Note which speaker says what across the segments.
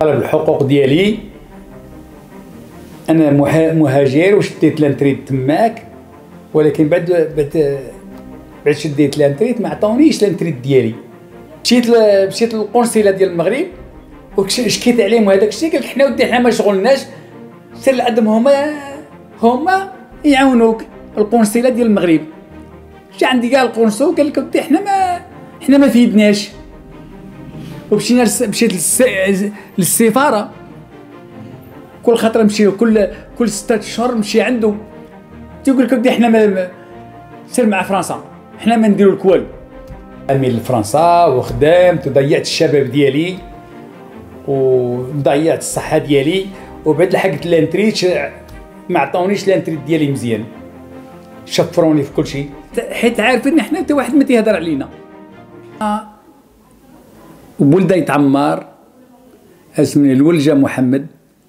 Speaker 1: طلب الحقوق ديالي. انا مهاجر وشديت لانتريد تماك، ولكن بعد شديت لانتريد ما عطاونيش لانتريد ديالي. مشيت للقنصله ديال المغرب وشكيت عليهم هذاك الشيء. قال لك حنا ودي حنا ما شغلناش، سير لعندهم هما يعاونوك. القنصله ديال المغرب جا عندي كاع القنصل قال لك ودي حنا ما فيدناش. مشيت للسفاره كل خطره نمشي كل 6 اشهر نمشي عنده، تيقول لك ودي حنا ما سير مع فرنسا حنا ما نديرو لك والو. اميل لفرنسا وخدمت وضيعت الشباب ديالي وضيعت الصحه ديالي، وبعد لحقت لانتريت ما عطاونيش لانتريت ديالي مزيان، شفروني في كل شيء حيت عارفين حنا حتى واحد ما تيهضر علينا. وولده يتعمر اسمني الولجه محمد،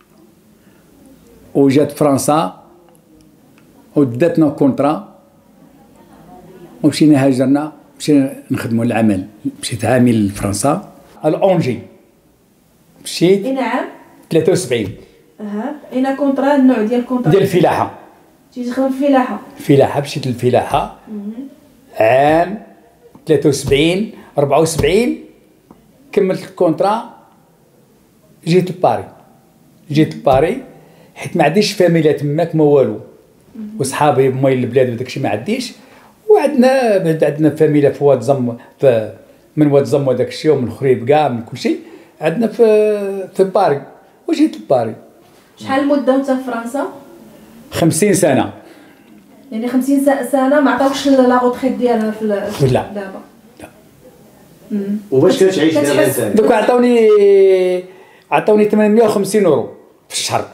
Speaker 1: وجات فرنسا وداتنا كونطرا ومشينا هاجرنا مشينا نخدموا العمل. مشيت عامل لفرنسا الأونجي، مشيت
Speaker 2: اين عام
Speaker 1: 73.
Speaker 2: اين كونطرا النوع ديال الكونطرا
Speaker 1: ديال الفلاحه.
Speaker 2: تيجي تخدم في الفلاحه.
Speaker 1: مشيت للفلاحه عام 73 74 كملت الكونطرا. جيت لباري حيت ما عنديش فاميليا تماك ما والو، وصحابي مايل البلاد وداك الشيء ما عنديش. وعندنا فاميليا في واد زم، من واد زم وداك الشيء ومن خريب كاع من كل شيء عندنا في باري. وجيت لباري.
Speaker 2: شحال المده وانت في فرنسا؟
Speaker 1: 50 سنه.
Speaker 2: يعني 50 سنه ما عطاوكش لا غوتريت ديالها في
Speaker 1: لا
Speaker 2: دابا؟
Speaker 1: لا.
Speaker 3: وباش كتعيش دابا انت؟
Speaker 1: دوك عطاوني 850 يورو في الشهر.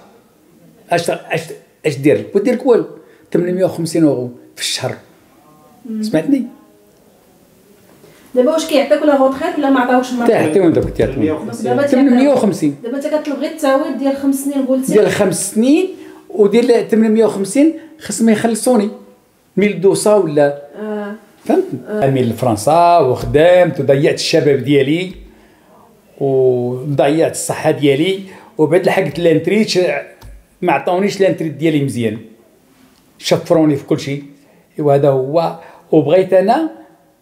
Speaker 1: اش دير لك؟ ما دير لك والو. 850 يورو في الشهر. سمعتني؟
Speaker 2: دابا واش كيعطيك لا غوتريت ولا ما عطاوكش؟
Speaker 1: تعطيون دوك 850.
Speaker 2: دابا انت كطلب غير التعويض ديال 5 سنين قلتي؟
Speaker 1: ديال 5 سنين وديال 850 خصهم يخلصوني 1200 ولا فهمت. اميل لفرنسا وخدمت وضيعت الشباب ديالي وضيعت الصحه ديالي، وبعد لحقت لانتريت ما عطاونيش لانتريت ديالي مزيان، شفروني في كل شيء. وهذا هو. وبغيت انا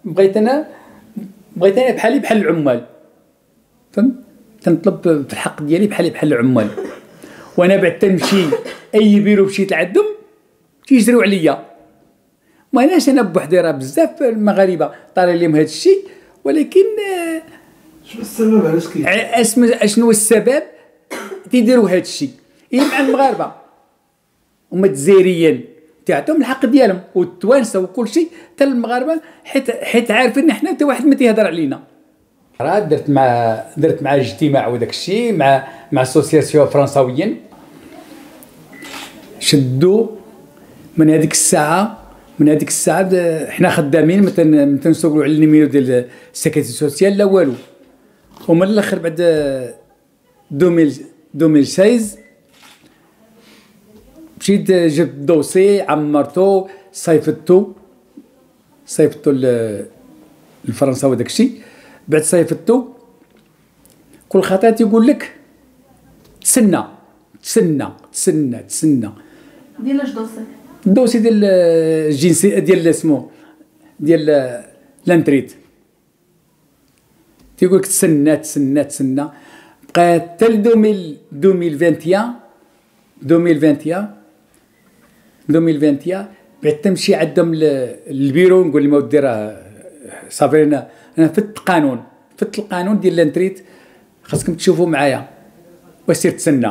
Speaker 1: بحال العمال، فهمت. تنطلب في الحق ديالي بحال العمال. وانا بعد تنمشي اي بيرو مشيت لعندهم تيجريو عليا. ما علاش انا بوحدي، راه بزاف المغاربه طاري لهم هذا الشيء، ولكن
Speaker 3: شنو السبب؟ علاش
Speaker 1: شنو السبب تيديروا هذا الشيء؟ مع المغاربه هما الجزائريين تعطيهم الحق ديالهم والتوانسه وكل شيء، حتى المغاربه حيت عارفين حنا حتى واحد ما تيهضر علينا. راه درت مع اجتماع وداك الشيء مع اسوسياسيون فرنساويين. شدوا من هذيك الساعه حنا خدامين ما تنسوقوا على النيميرو ديال السيكوريتي سوسيال لا والو. ومن الاخر بعد 2016 مشيت جبت دوسي عمرتو صيفطتو لفرنسا وداك الشيء. بعد صيفطتو كل خطره تيقول لك تسنى.
Speaker 2: ديال اش دوسي؟
Speaker 1: الدوسي ديال الجنسي ديال اسمو ديال لانتريت. تيقول لك تسنى بقى حتى 2021 بعد تمشي عندهم للبيرو نقول لهم ودي راه صافي انا فت القانون ديال لانتريت، خاصكم تشوفوا معايا وسير تسنى.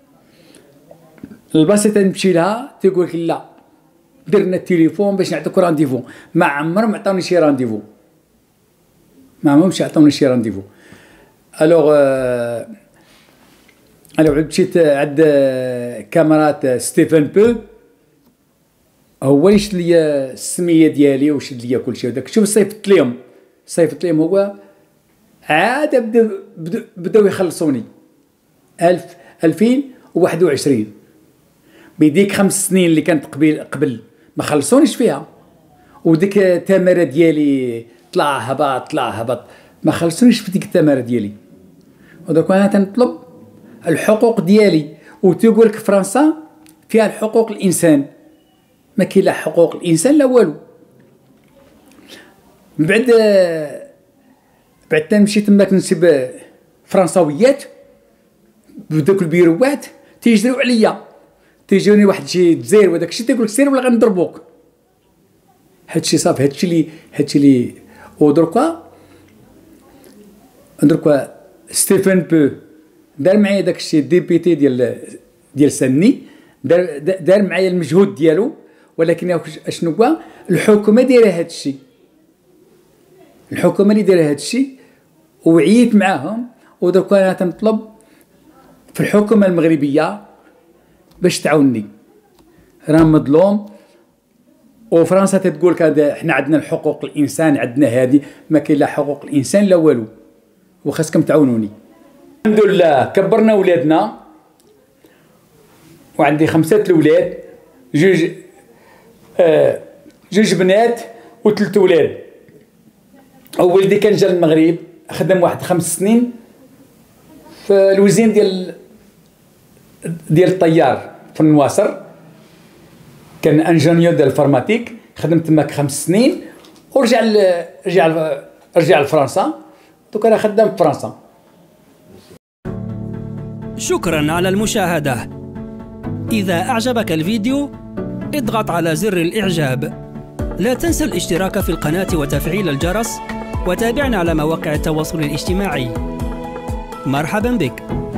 Speaker 1: البلاصه تنمشي لها تيقول لك لا درنا التليفون باش نعطيك رانديفو. ما عمرهم عطاوني شي رانديفو، الوغ مشيت عند كاميرات ستيفن بو، هو اللي شد لي السميه ديالي وشد لي كل شيء وداك. شوف صيفط ليهم هو عاد بداو يخلصوني 2021 بديك 5 سنين اللي كانت قبل ما خلصونيش فيها. وديك التماره ديالي طلع هبط ما خلصونيش في ديك التماره ديالي. ودوك انا تنطلب الحقوق ديالي، وتقول لك فرنسا فيها الحقوق الانسان، ما كاين لا حقوق الانسان لا والو. من بعد تمشي تماك نسيب فرنساويات بدوك البيروات تيجريو عليا، تيجوني واحد شي جزائر وداك الشيء تيقول لك سير ولا غنضربوك. هادشي صافي، هادشي اللي ودركا ستيفن بو دار معايا داك الشيء ديبيتي ديال سني، دار معايا المجهود ديالو، ولكن اشنو هو الحكومه دايره هادشي، الحكومه اللي دايره هادشي، وعييت معاهم. ودركا انا تنطلب في الحكومه المغربيه باش تعاونني، راه مظلوم. وفرنسا تتقول كذا احنا عندنا الحقوق الانسان، عندنا هذه، ما كاين لا حقوق الانسان لا والو، وخاصكم تعاونوني. الحمد لله كبرنا ولادنا، وعندي 5 الأولاد، جوج بنات و3 ولاد. ولدي كان جا المغرب خدم واحد 5 سنين في الوزين ديال الطيار في النواصر، كان انجينيور ديال الفارماتيك، خدمت تماك 5 سنين ورجع لفرنسا. دوك انا خدام في فرنسا.
Speaker 4: شكرا على المشاهدة. إذا أعجبك الفيديو اضغط على زر الإعجاب. لا تنسى الاشتراك في القناة وتفعيل الجرس، وتابعنا على مواقع التواصل الاجتماعي. مرحبا بك.